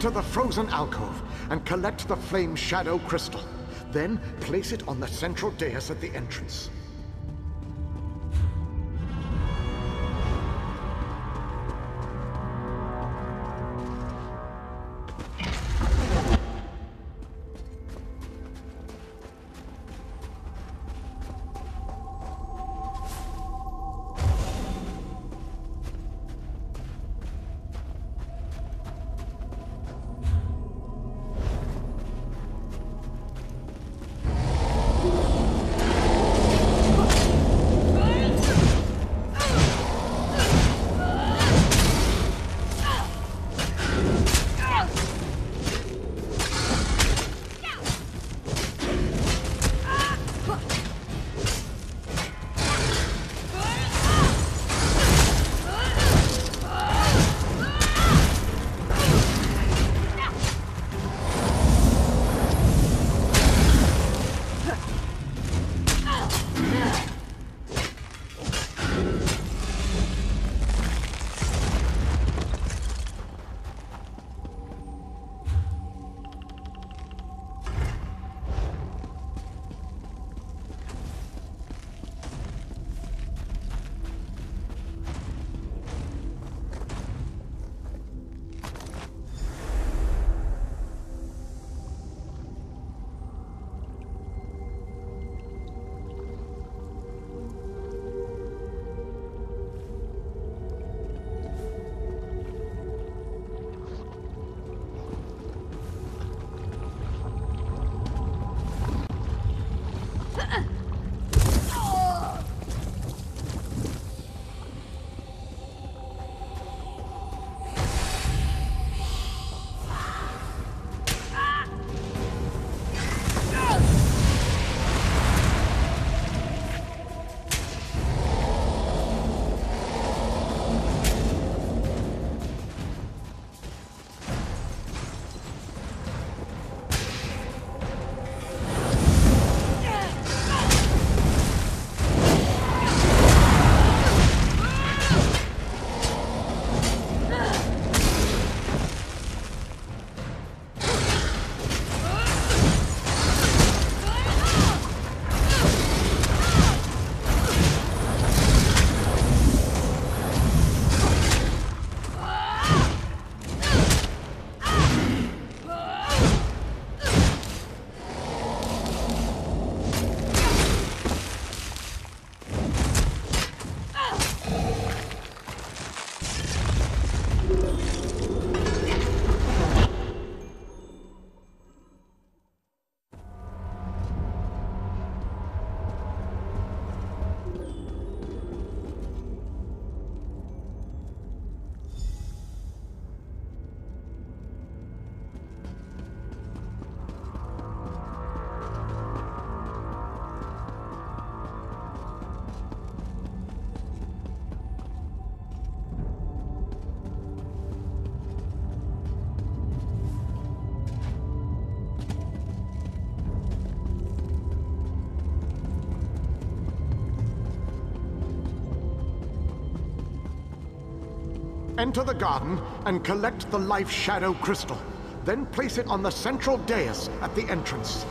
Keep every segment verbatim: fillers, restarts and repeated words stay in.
Enter the frozen alcove and collect the flame shadow crystal. Then place it on the central dais at the entrance. Enter the garden and collect the life shadow crystal. Then place it on the central dais at the entrance.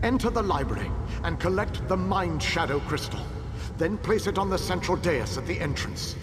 Enter the library and collect the Mind Shadow Crystal. Then place it on the central dais at the entrance.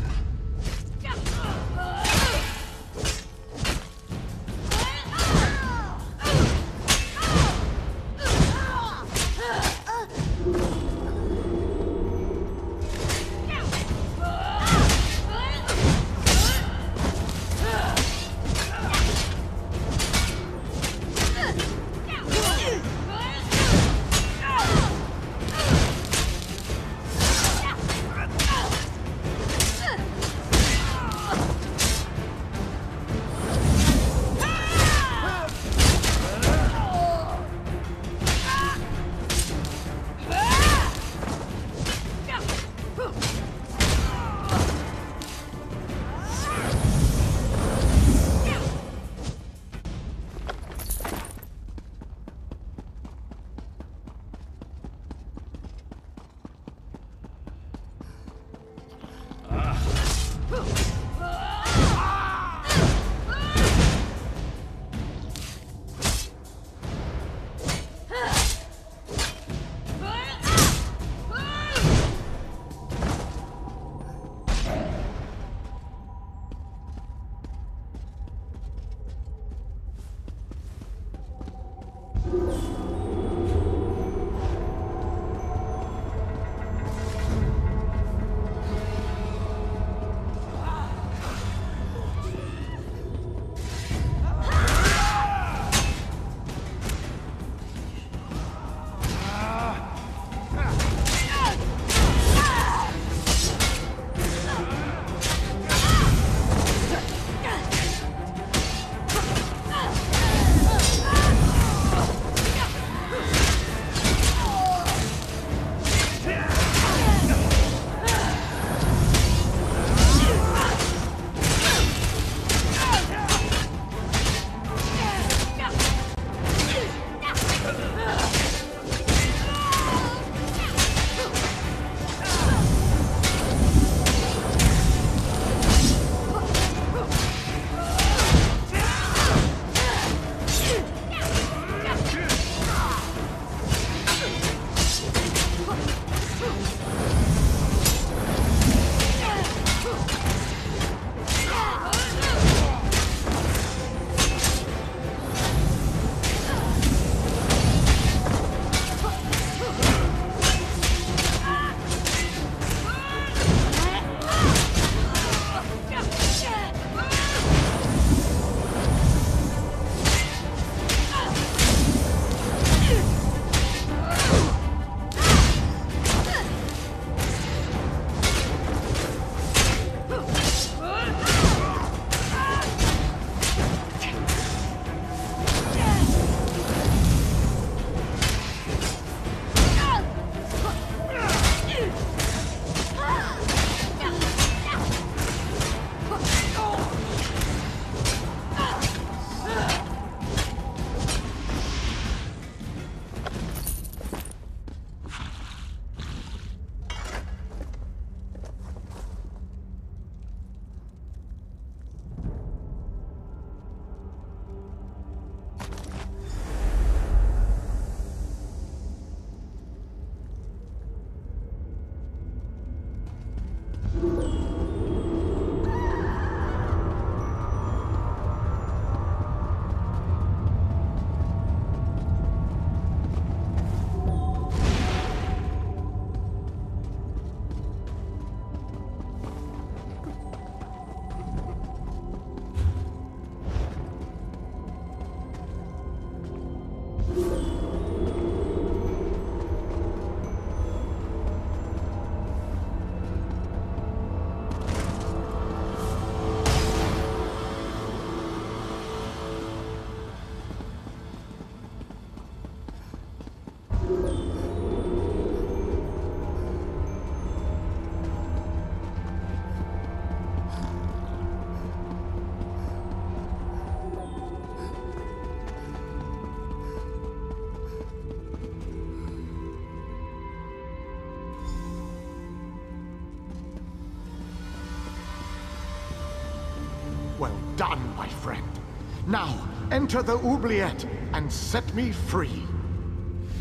Well done, my friend. Now, enter the oubliette and set me free.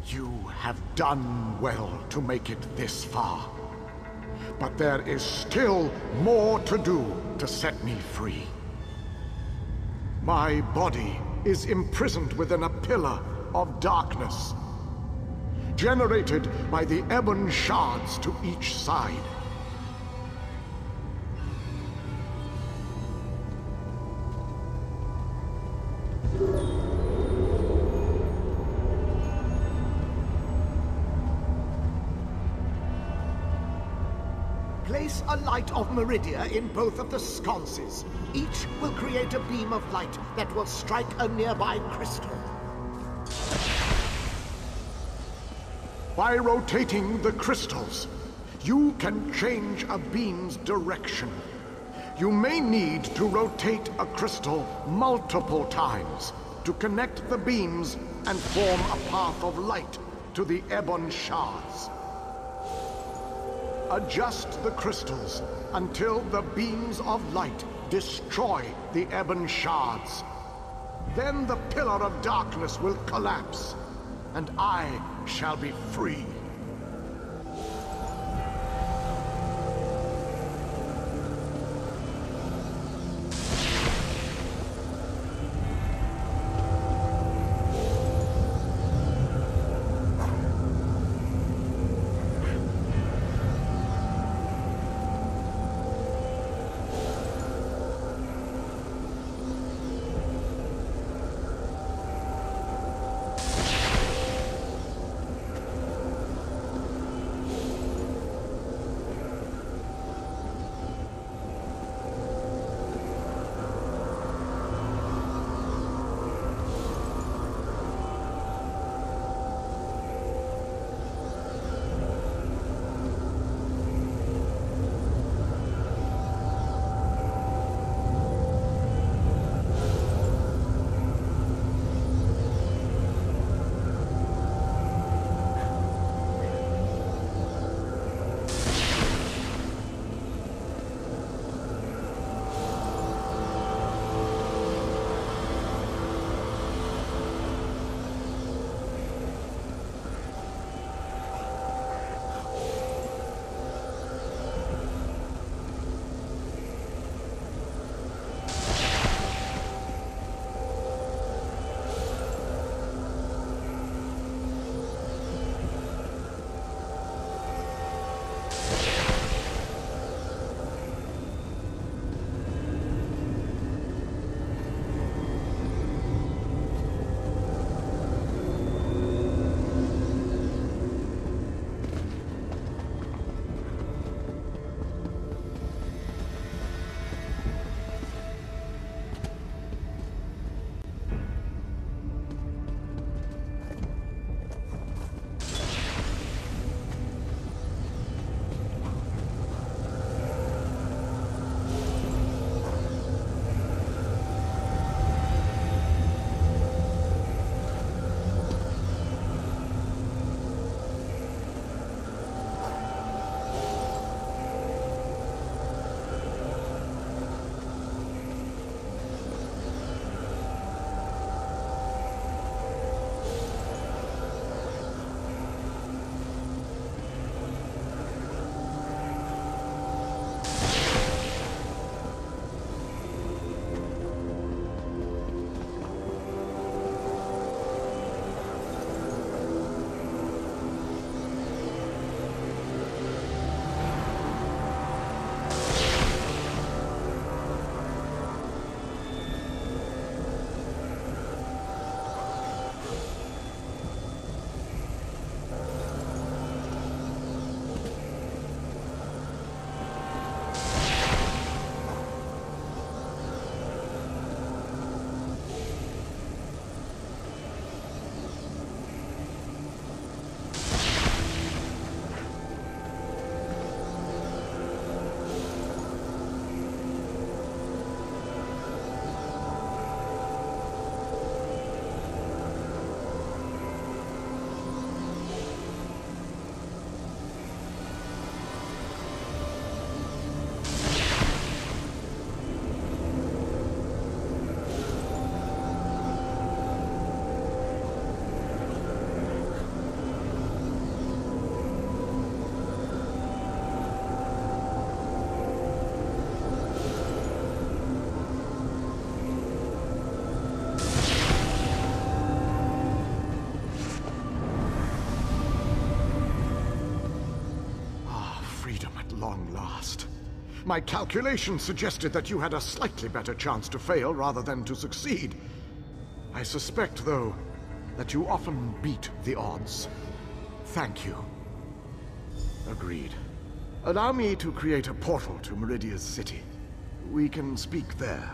You have done well to make it this far. But there is still more to do to set me free. My body is imprisoned within a pillar of darkness, generated by the ebon shards to each side. Place a light of Meridia in both of the sconces. Each will create a beam of light that will strike a nearby crystal. By rotating the crystals, you can change a beam's direction. You may need to rotate a crystal multiple times to connect the beams and form a path of light to the ebon shards. Adjust the crystals until the beams of light destroy the ebon shards. Then the pillar of darkness will collapse, and I shall be free. long last. My calculations suggested that you had a slightly better chance to fail rather than to succeed. I suspect, though, that you often beat the odds. Thank you. Agreed. Allow me to create a portal to Meridia's city. We can speak there.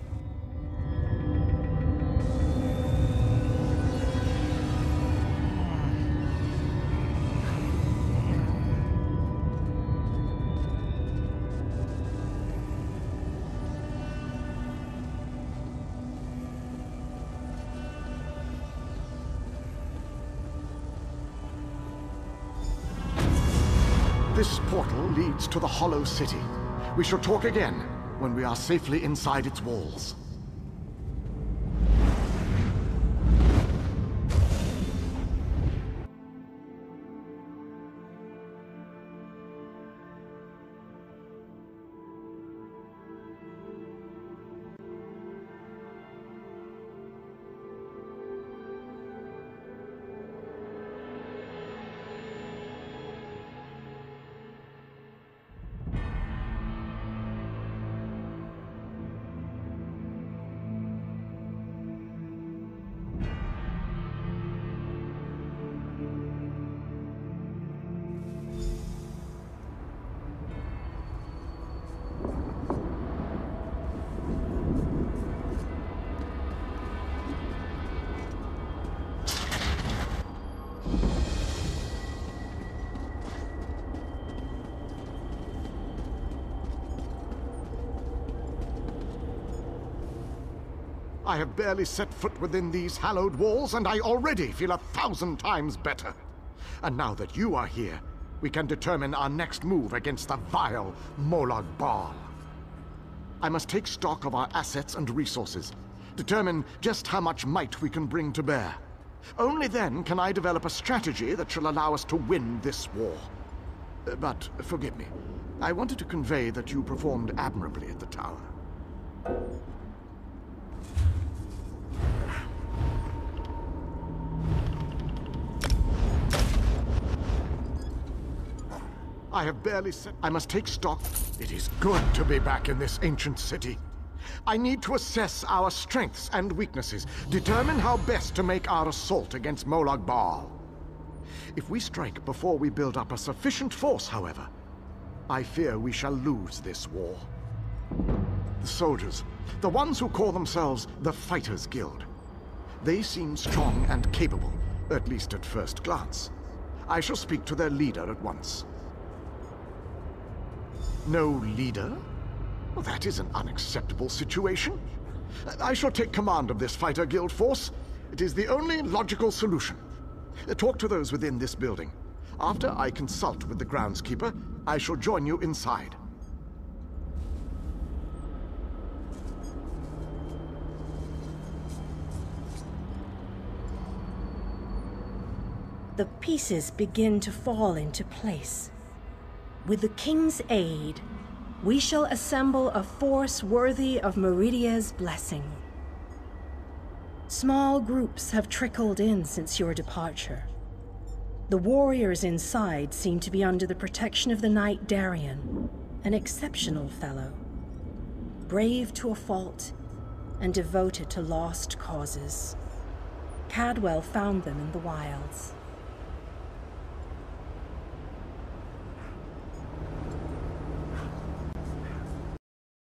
This portal leads to the Hollow City. We shall talk again when we are safely inside its walls. I have barely set foot within these hallowed walls, and I already feel a thousand times better. And now that you are here, we can determine our next move against the vile Molag Bal. I must take stock of our assets and resources, determine just how much might we can bring to bear. Only then can I develop a strategy that shall allow us to win this war. Uh, But forgive me, I wanted to convey that you performed admirably at the tower. I have barely set... I must take stock. It is good to be back in this ancient city. I need to assess our strengths and weaknesses, determine how best to make our assault against Molag Bal. If we strike before we build up a sufficient force, however, I fear we shall lose this war. The soldiers, the ones who call themselves the Fighters Guild, they seem strong and capable, at least at first glance. I shall speak to their leader at once. No leader? Well, that is an unacceptable situation. I shall take command of this fighter guild force. It is the only logical solution. Talk to those within this building. After I consult with the groundskeeper, I shall join you inside. The pieces begin to fall into place. With the King's aid, we shall assemble a force worthy of Meridia's blessing. Small groups have trickled in since your departure. The warriors inside seem to be under the protection of the Knight Darien, an exceptional fellow, brave to a fault and devoted to lost causes. Cadwell found them in the wilds.